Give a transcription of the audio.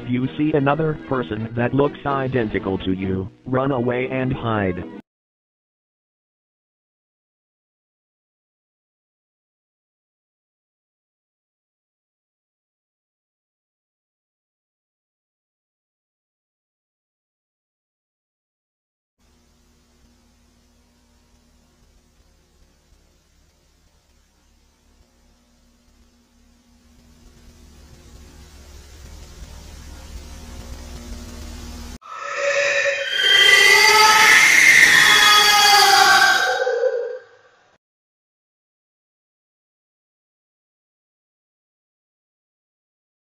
If you see another person that looks identical to you, run away and hide.